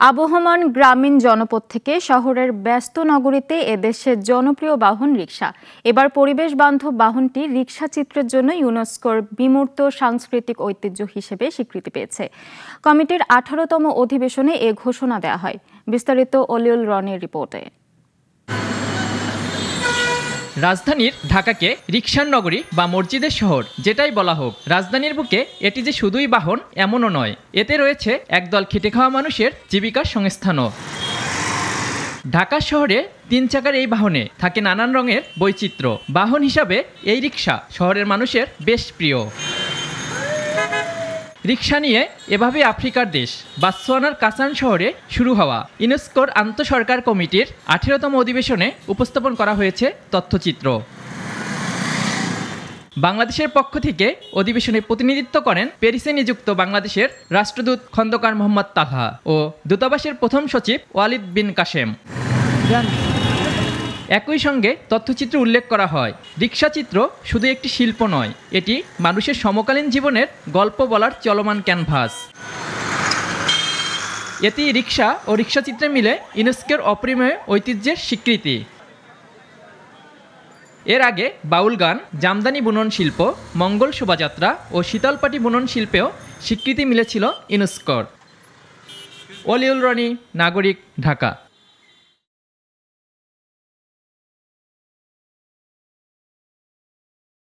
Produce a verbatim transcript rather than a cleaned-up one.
আবহমান গ্রামীণ জনপদ থেকে শহরের ব্যস্ত নগরীতে এদেশের জনপ্রিয় বাহন রিকশা। এবার পরিবেশ বান্ধব বাহনটি রিকশা চিত্রের জন্য ইউনেস্কোর বিমূর্ত সাংস্কৃতিক ঐতিহ্য হিসেবে স্বীকৃতি পেয়েছে। কমিটির আঠারোতম অধিবেশনে এ ঘোষণা দেওয়া হয়। বিস্তারিত অলিউল রনির রিপোর্টে। রাজধানীর ঢাকাকে রিকশার নগরী বা মসজিদের শহর যেটাই বলা হোক, রাজধানীর বুকে এটি যে শুধুই বাহন এমনও নয়, এতে রয়েছে একদল খেটে খাওয়া মানুষের জীবিকার সংস্থানও। ঢাকা শহরে তিন চাকার এই বাহনে থাকে নানান রঙের বৈচিত্র্য। বাহন হিসাবে এই রিকশা শহরের মানুষের বেশ প্রিয়। রিকশা নিয়ে এভাবে আফ্রিকার দেশ বাতসোয়ানার কাসান শহরে শুরু হওয়া ইউনেস্কোর আন্তঃসরকার কমিটির আঠেরোতম অধিবেশনে উপস্থাপন করা হয়েছে তথ্যচিত্র। বাংলাদেশের পক্ষ থেকে অধিবেশনে প্রতিনিধিত্ব করেন প্যারিসে নিযুক্ত বাংলাদেশের রাষ্ট্রদূত খন্দকার মোহাম্মদ তালহা ও দূতাবাসের প্রথম সচিব ওয়ালিদ বিন কাশেম। একই সঙ্গে তথ্যচিত্রে উল্লেখ করা হয়, রিকশাচিত্র শুধু একটি শিল্প নয়, এটি মানুষের সমকালীন জীবনের গল্প বলার চলমান ক্যানভাস। এটি রিকশা ও রিকশাচিত্রে মিলে ইউনেস্কোর অপরিমেয় ঐতিহ্যের স্বীকৃতি। এর আগে বাউল গান, জামদানি বুনন শিল্প, মঙ্গল শোভাযাত্রা ও শীতলপাটি বুনন শিল্পেও স্বীকৃতি মিলেছিল ইউনেস্কোর। অলিউল রনি, নাগরিক, ঢাকা।